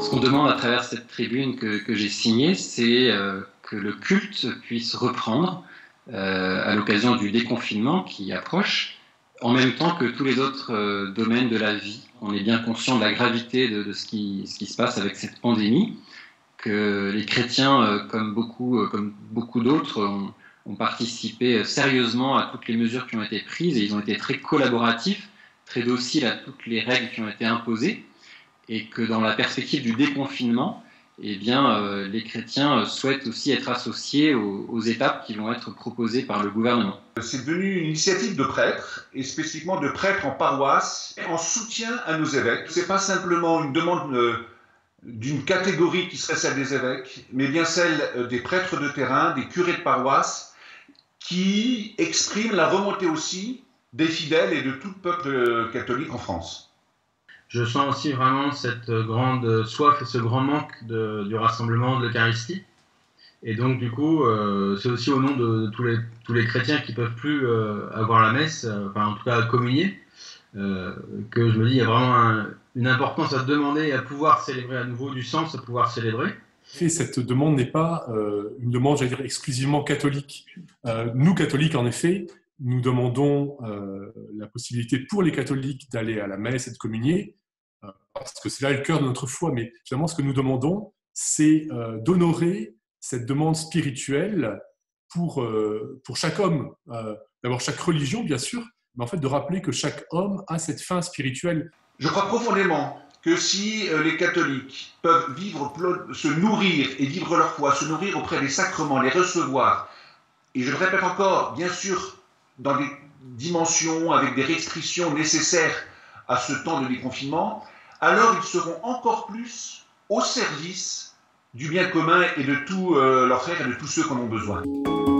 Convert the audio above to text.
Ce qu'on demande à travers cette tribune que j'ai signée, c'est que le culte puisse reprendre à l'occasion du déconfinement qui approche, en même temps que tous les autres domaines de la vie. On est bien conscient de la gravité de ce qui se passe avec cette pandémie, que les chrétiens, comme beaucoup d'autres, ont participé sérieusement à toutes les mesures qui ont été prises, et ils ont été très collaboratifs, très dociles à toutes les règles qui ont été imposées, et que dans la perspective du déconfinement, eh bien, les chrétiens souhaitent aussi être associés aux étapes qui vont être proposées par le gouvernement. C'est devenu une initiative de prêtres, et spécifiquement de prêtres en paroisse, en soutien à nos évêques. Ce n'est pas simplement une demande d'une catégorie qui serait celle des évêques, mais bien celle des prêtres de terrain, des curés de paroisse, qui expriment la remontée aussi des fidèles et de tout le peuple catholique en France. Je sens aussi vraiment cette grande soif et ce grand manque du rassemblement, de l'Eucharistie. Et donc, du coup, c'est aussi au nom de tous les chrétiens qui ne peuvent plus avoir la messe, enfin, en tout cas, communier, que je me dis, il y a vraiment une importance à demander et à pouvoir célébrer à nouveau, du sens à pouvoir célébrer. Et cette demande n'est pas une demande, j'allais dire, exclusivement catholique. Nous, catholiques, en effet, nous demandons la possibilité pour les catholiques d'aller à la messe et de communier, parce que c'est là le cœur de notre foi. Mais finalement, ce que nous demandons, c'est d'honorer cette demande spirituelle pour chaque homme. D'abord, chaque religion, bien sûr, mais en fait, de rappeler que chaque homme a cette fin spirituelle. Je crois profondément que si les catholiques peuvent se nourrir et vivre leur foi, se nourrir auprès des sacrements, les recevoir, et je le répète encore, bien sûr, dans des dimensions, avec des restrictions nécessaires à ce temps de déconfinement, alors ils seront encore plus au service du bien commun et de tous leurs frères et de tous ceux qui en ont besoin.